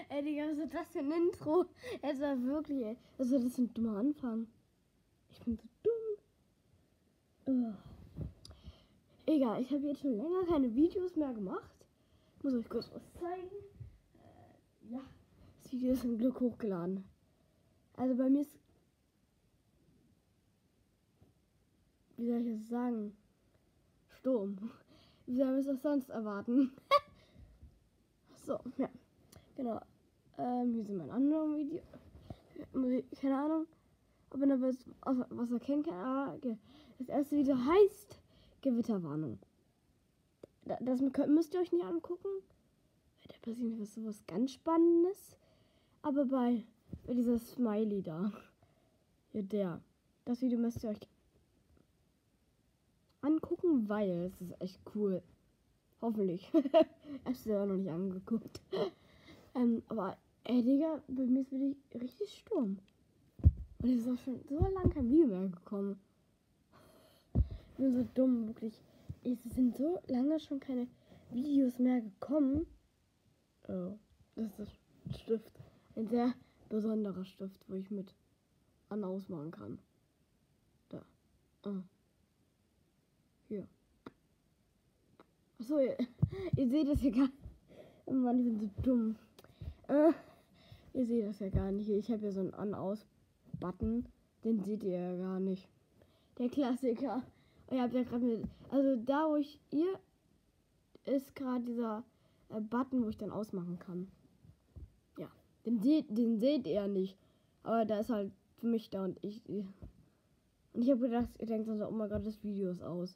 Ey, Digga, was ist das für ein Intro? Es war wirklich, ey. Also, das ist ein dummer Anfang. Ich bin so dumm. Ugh. Egal, ich habe jetzt schon länger keine Videos mehr gemacht. Muss euch kurz was zeigen. Ja, das Video ist zum Glück hochgeladen. Also bei mir ist, wie soll ich das sagen? Sturm. Wie soll man es auch sonst erwarten? So, ja, genau. Hier sind meine anderen Videos. Keine Ahnung, ob man da was erkennen kann. Aber okay. Das erste Video heißt Gewitterwarnung. Das müsst ihr euch nicht angucken. Da passiert was ganz Spannendes. Aber bei dieser Smiley da. Ja, das Video müsst ihr euch angucken, weil es ist echt cool. Hoffentlich. Ich hab's ja noch nicht angeguckt. Aber, ey, Digga, bei mir ist wirklich richtig Sturm. Und es ist auch schon so lange kein Video mehr gekommen. Ich bin so dumm, wirklich. Es sind so lange schon keine Videos mehr gekommen. Oh, das ist ein Stift. Ein sehr besonderer Stift, wo ich mit an ausmachen kann. Da. Hier. Achso, ihr seht das hier gar nicht. Oh Mann, ich bin so dumm. Ihr seht das ja gar nicht. Ich habe hier so einen An-Aus-Button. Den seht ihr ja gar nicht. Der Klassiker. Und ihr habt ja gerade mit. Also da, wo ihr ist gerade dieser Button, wo ich dann ausmachen kann. Ja. Den seht ihr ja nicht. Aber da ist halt für mich da und ich. Und ich habe gedacht, ihr denkt dann so, oh mein Gott, das Video ist aus.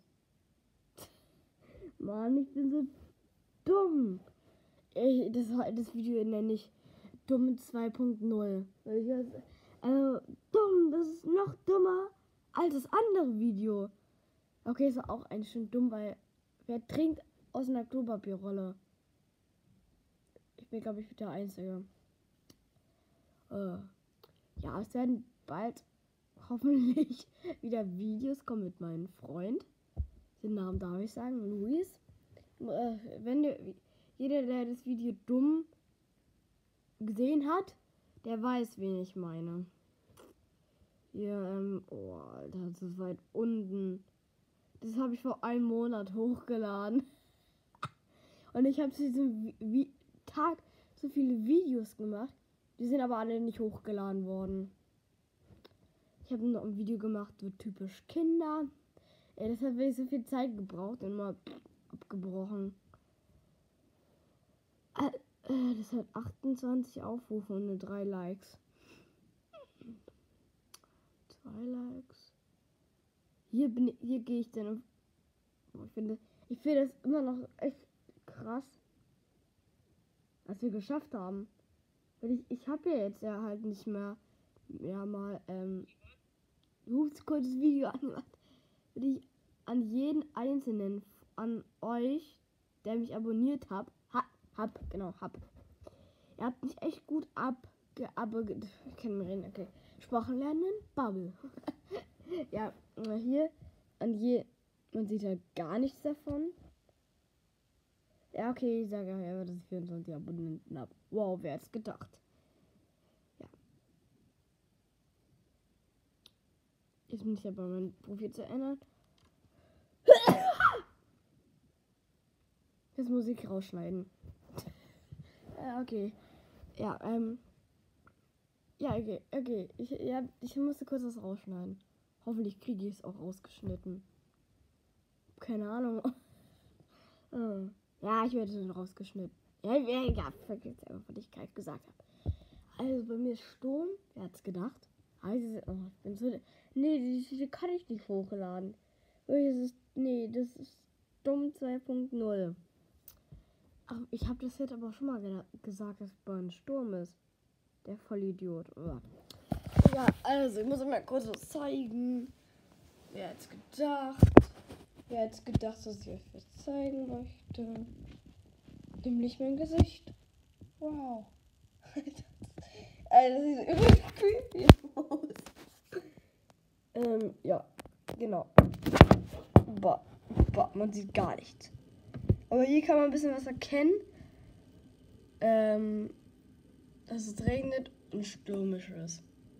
Mann, ich bin so dumm. Das Video nenne ich Dumm 2.0. Also, dumm, das ist noch dummer als das andere Video. Okay, ist auch eigentlich schon dumm, weil wer trinkt aus einer Klopapierrolle? Ich bin, glaube ich, der Einzige. Ja, es werden bald hoffentlich wieder Videos kommen mit meinem Freund. Den Namen darf ich sagen, Luis. Jeder, der das Video dumm gesehen hat, der weiß, wen ich meine. Hier, oh, Alter, das ist weit unten. Das habe ich vor einem Monat hochgeladen. Und ich habe zu diesem Tag so viele Videos gemacht. Die sind aber alle nicht hochgeladen worden. Ich habe noch ein Video gemacht, so typisch Kinder. Das hat wirklich so viel Zeit gebraucht und mal abgebrochen. Das hat 28 Aufrufe und nur 3 Likes. 2 Likes. Hier gehe ich dann. Ich finde das immer noch echt krass, was wir geschafft haben. Weil ich habe ja jetzt ja halt nicht mehr mal kurzes Video angemacht. Würde ich an jeden einzelnen an euch, der mich abonniert hab. Ihr habt mich echt gut ich kann mir reden, okay. Sprachen lernen, Bubble. Ja, hier man sieht halt gar nichts davon. Ja, okay, ich sage ja, dass ich 24 Abonnenten habe. Wow, wer hätte es gedacht? Ja. Jetzt bin ich aber mein Profil zu ändern. Jetzt muss ich rausschneiden. Okay. Ja, ja, okay. Ich musste kurz was rausschneiden. Hoffentlich kriege ich es auch rausgeschnitten. Keine Ahnung. Ja, ich werde es dann rausgeschnitten. Ja, vergiss einfach, was ich gerade gesagt habe. Also bei mir ist Sturm. Wer hat's gedacht? Nee, die kann ich nicht hochladen. Das ist Dumm 2.0. Ach, ich habe das jetzt aber schon mal gesagt, dass es bei einem Sturm ist. Der Vollidiot. Ja, also, ich muss mal kurz was zeigen. Wer hätte gedacht, dass ich euch was zeigen möchte? Dem Licht mein Gesicht. Wow. Das sieht übelst creepy aus. Ja, genau. Man sieht gar nichts. Aber hier kann man ein bisschen was erkennen. dass es regnet und stürmisch ist.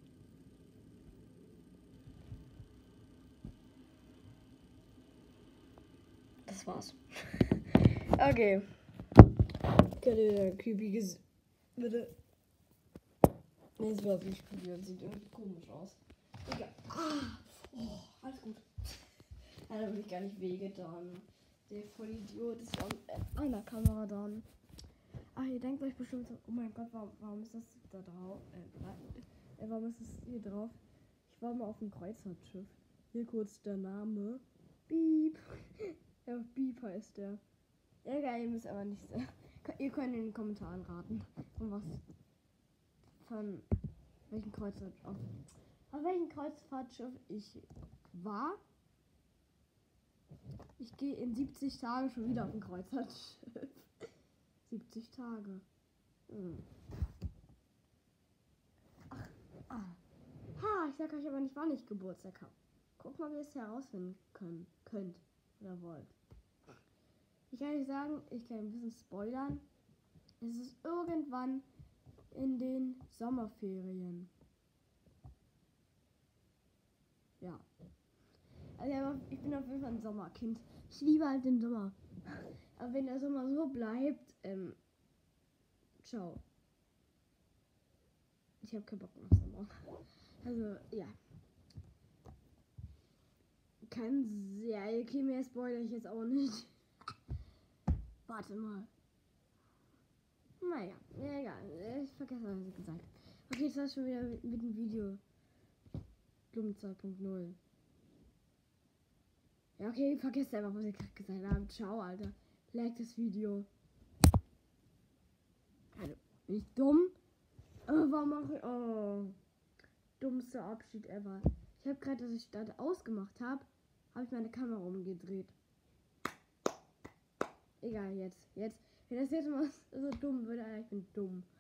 Das war's. Okay. Der Kübi bitte. Nee, ist wirklich Kübi. Das sieht irgendwie komisch aus. Egal. Alles gut. Ja, da will ich gar nicht wehgetan. Der Vollidiot ist an der Kamera dann. Ach, ihr denkt euch bestimmt so, oh mein Gott, warum ist das da drauf? Warum ist das hier drauf? Ich war mal auf dem Kreuzfahrtschiff. Hier kurz der Name. Beep. Ja, Beep heißt der. Ja, geil, ihr müsst aber nicht. Ihr könnt in den Kommentaren raten, von welchem Kreuzfahrtschiff. Auf welchem Kreuzfahrtschiff ich war. Ich gehe in 70 Tagen schon wieder auf ein Kreuzfahrtschiff. 70 Tage. Ich sag euch aber nicht, wann ich Geburtstag habe. Guckt mal, wie ihr es herausfinden könnt oder wollt. Ich kann euch sagen, ich kann ein bisschen spoilern. Es ist irgendwann in den Sommerferien. Ja. Also ich bin auf jeden Fall ein Sommerkind. Ich liebe halt den Sommer. Aber wenn der Sommer so bleibt, ciao. Ich habe keinen Bock mehr auf Sommer. Also, ja. Okay, mehr spoilere ich jetzt auch nicht. Warte mal. Naja, egal. Ich vergesse, was ich gesagt habe. Okay, jetzt war's schon wieder mit dem Video. Dumm 2.0. Ja, okay, vergesst einfach, was ich gerade gesagt habe. Ciao, Alter. Like das Video. Also, bin ich dumm? Warum mache ich... Oh. Dummster Abschied ever. Ich habe gerade, dass ich das ausgemacht habe ich meine Kamera umgedreht. Egal, jetzt. Wenn das jetzt mal so dumm würde, Alter, ich bin dumm.